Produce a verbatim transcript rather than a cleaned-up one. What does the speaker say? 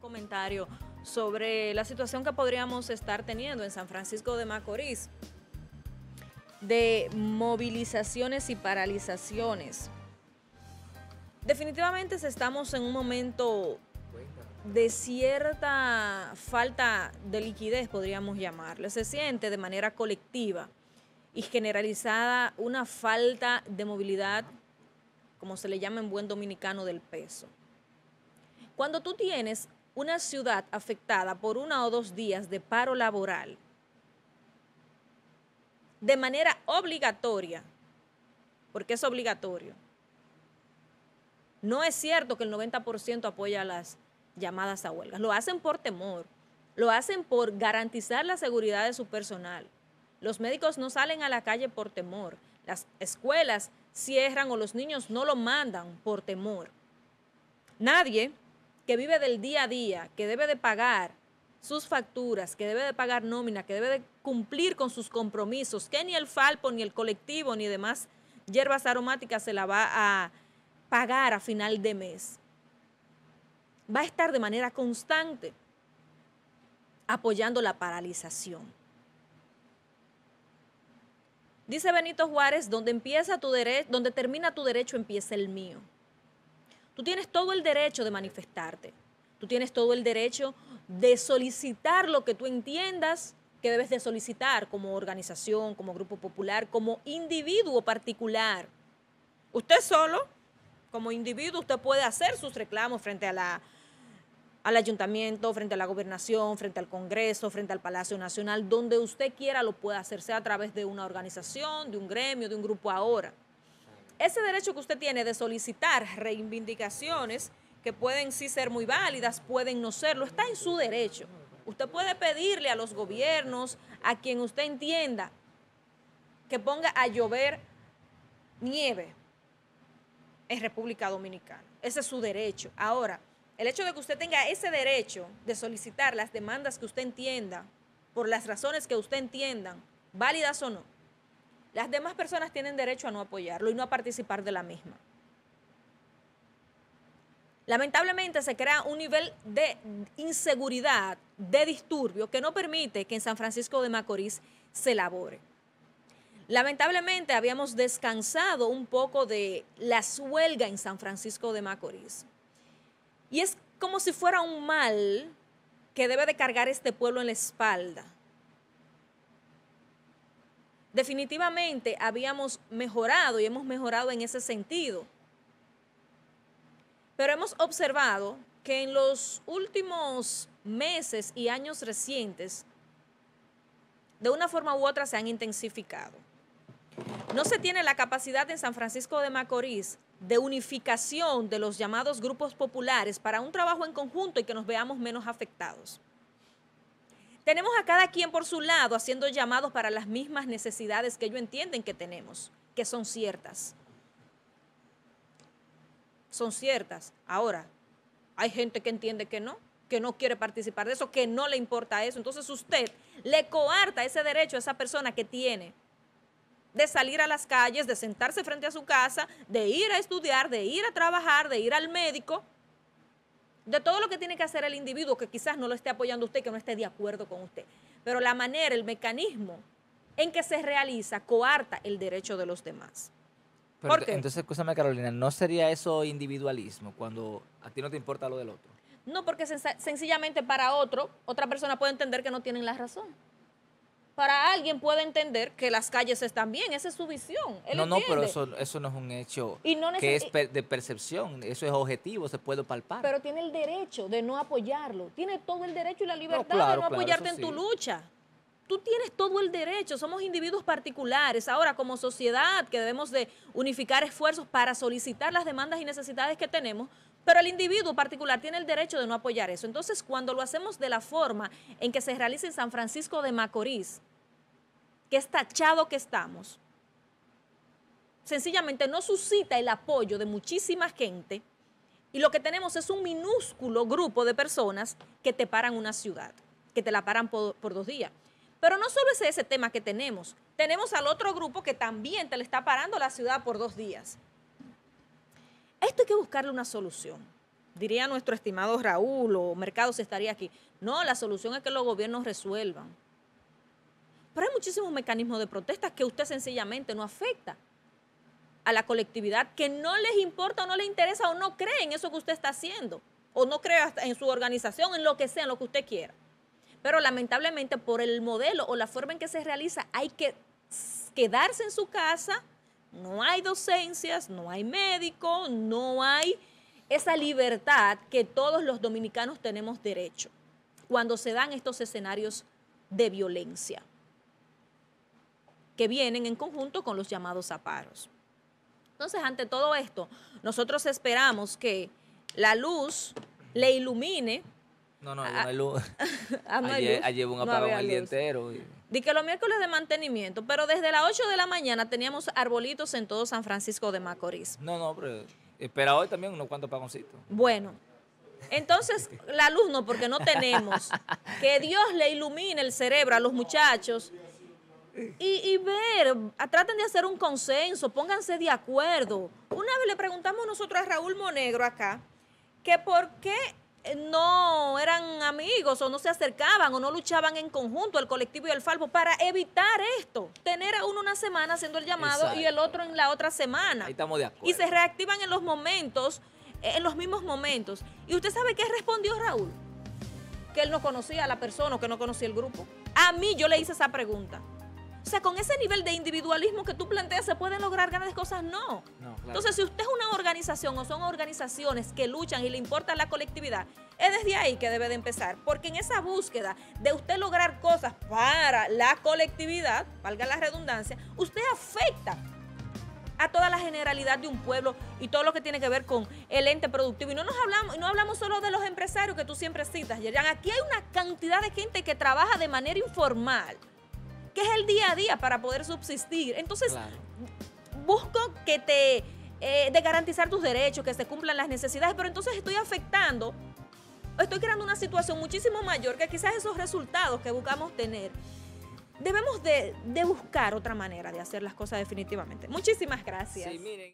comentario sobre la situación que podríamos estar teniendo en San Francisco de Macorís de movilizaciones y paralizaciones. Definitivamente estamos en un momento de cierta falta de liquidez, podríamos llamarle. Se siente de manera colectiva y generalizada una falta de movilidad, como se le llama en buen dominicano, del peso. Cuando tú tienes una ciudad afectada por una o dos días de paro laboral, de manera obligatoria, porque es obligatorio, no es cierto que el noventa por ciento apoya las llamadas a huelgas. Lo hacen por temor, lo hacen por garantizar la seguridad de su personal. Los médicos no salen a la calle por temor, las escuelas cierran o los niños no lo mandan por temor. Nadie que vive del día a día, que debe de pagar sus facturas, que debe de pagar nómina, que debe de cumplir con sus compromisos, que ni el Falpo, ni el colectivo, ni demás hierbas aromáticas se la va a pagar a final de mes, va a estar de manera constante apoyando la paralización. Dice Benito Juárez, donde empieza tu derecho, donde termina tu derecho, empieza el mío. Tú tienes todo el derecho de manifestarte. Tú tienes todo el derecho de solicitar lo que tú entiendas que debes de solicitar como organización, como grupo popular, como individuo particular. Usted solo, como individuo, usted puede hacer sus reclamos frente a la, al ayuntamiento, frente a la gobernación, frente al Congreso, frente al Palacio Nacional, donde usted quiera lo puede hacer, sea a través de una organización, de un gremio, de un grupo ahora. Ese derecho que usted tiene de solicitar reivindicaciones, que pueden sí ser muy válidas, pueden no serlo, está en su derecho. Usted puede pedirle a los gobiernos, a quien usted entienda, que ponga a llover nieve en República Dominicana. Ese es su derecho. Ahora, el hecho de que usted tenga ese derecho de solicitar las demandas que usted entienda, por las razones que usted entienda, válidas o no, las demás personas tienen derecho a no apoyarlo y no a participar de la misma. Lamentablemente se crea un nivel de inseguridad, de disturbio, que no permite que en San Francisco de Macorís se elabore. Lamentablemente habíamos descansado un poco de la huelga en San Francisco de Macorís. Y es como si fuera un mal que debe de cargar este pueblo en la espalda. Definitivamente habíamos mejorado y hemos mejorado en ese sentido. Pero hemos observado que en los últimos meses y años recientes, de una forma u otra se han intensificado. No se tiene la capacidad en San Francisco de Macorís de unificación de los llamados grupos populares para un trabajo en conjunto y que nos veamos menos afectados. Tenemos a cada quien por su lado haciendo llamados para las mismas necesidades que ellos entienden que tenemos, que son ciertas. Son ciertas. Ahora, hay gente que entiende que no, que no quiere participar de eso, que no le importa eso. Entonces usted le coarta ese derecho a esa persona que tiene de salir a las calles, de sentarse frente a su casa, de ir a estudiar, de ir a trabajar, de ir al médico, de todo lo que tiene que hacer el individuo que quizás no lo esté apoyando usted, que no esté de acuerdo con usted. Pero la manera, el mecanismo en que se realiza, coarta el derecho de los demás. Pero ¿Por qué? entonces, escúchame, Carolina, ¿no sería eso individualismo cuando a ti no te importa lo del otro? No, porque sen- sencillamente para otro, otra persona puede entender que no tienen la razón. Para alguien puede entender que las calles están bien, esa es su visión. Él No, no, pero entiende. eso, eso no es un hecho Y no que es neces- per- de percepción, eso es objetivo, se puede palpar. Pero tiene el derecho de no apoyarlo. Tiene todo el derecho y la libertad claro, de no claro, apoyarte eso en tu sí. lucha. Tú tienes todo el derecho, somos individuos particulares. Ahora, como sociedad, que debemos de unificar esfuerzos para solicitar las demandas y necesidades que tenemos, pero el individuo particular tiene el derecho de no apoyar eso. Entonces, cuando lo hacemos de la forma en que se realiza en San Francisco de Macorís, que es tachado que estamos, sencillamente no suscita el apoyo de muchísima gente y lo que tenemos es un minúsculo grupo de personas que te paran una ciudad, que te la paran por, por dos días. Pero no solo es ese tema que tenemos, tenemos al otro grupo que también te le está parando la ciudad por dos días. Esto hay que buscarle una solución. diría nuestro estimado Raúl, o Mercado si estaría aquí. No, la solución es que los gobiernos resuelvan. Pero hay muchísimos mecanismos de protesta que usted sencillamente no afecta a la colectividad, que no les importa o no les interesa o no cree en eso que usted está haciendo, o no cree en su organización, en lo que sea, en lo que usted quiera. Pero lamentablemente por el modelo o la forma en que se realiza hay que quedarse en su casa, no hay docencias, no hay médico, no hay esa libertad que todos los dominicanos tenemos derecho cuando se dan estos escenarios de violencia que vienen en conjunto con los llamados aparos. Entonces, ante todo esto, nosotros esperamos que la luz le ilumine. No, no, no hay luz. Ah, no hay ayer, luz. ayer hubo un No apagón había el día luz. entero. Y... Di que los miércoles de mantenimiento, pero desde las ocho de la mañana teníamos arbolitos en todo San Francisco de Macorís. No, no, pero espera hoy también unos cuantos apagoncitos. Bueno, entonces la luz no, porque no tenemos. Que Dios le ilumine el cerebro a los muchachos y, y ver, a- traten de hacer un consenso, pónganse de acuerdo. Una vez le preguntamos nosotros a Raúl Monegro acá que por qué no eran amigos o no se acercaban o no luchaban en conjunto el colectivo y el Falpo para evitar esto, tener a uno una semana haciendo el llamado Exacto. y el otro en la otra semana. Ahí estamos de acuerdo. Y se reactivan en los momentos, eh, en los mismos momentos. ¿Y usted sabe qué respondió Raúl? Que él no conocía a la persona o que no conocía el grupo. A mí yo le hice esa pregunta. O sea, con ese nivel de individualismo que tú planteas, ¿se pueden lograr grandes cosas? No. No, claro. Entonces, si usted es una organización o son organizaciones que luchan y le importa la colectividad, es desde ahí que debe de empezar. Porque en esa búsqueda de usted lograr cosas para la colectividad, valga la redundancia, usted afecta a toda la generalidad de un pueblo y todo lo que tiene que ver con el ente productivo. Y no nos hablamos, no hablamos solo de los empresarios que tú siempre citas, Yerian. Aquí hay una cantidad de gente que trabaja de manera informal, que es el día a día para poder subsistir. Entonces, Claro. busco que te, eh, de garantizar tus derechos, que se cumplan las necesidades, pero entonces estoy afectando, estoy creando una situación muchísimo mayor que quizás esos resultados que buscamos tener. Debemos de, de buscar otra manera de hacer las cosas definitivamente. Muchísimas gracias. Sí, miren.